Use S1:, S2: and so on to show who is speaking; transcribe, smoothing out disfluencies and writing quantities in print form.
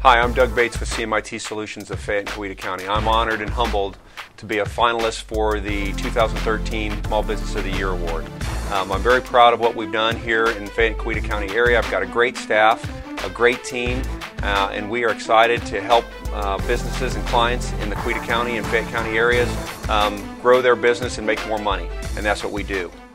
S1: Hi, I'm Doug Bates with CMIT Solutions of Fayette and Coweta County. I'm honored and humbled to be a finalist for the 2013 Small Business of the Year Award. I'm very proud of what we've done here in Fayette and Coweta County area. I've got a great staff, a great team, and we are excited to help businesses and clients in the Coweta County and Fayette County areas grow their business and make more money, and that's what we do.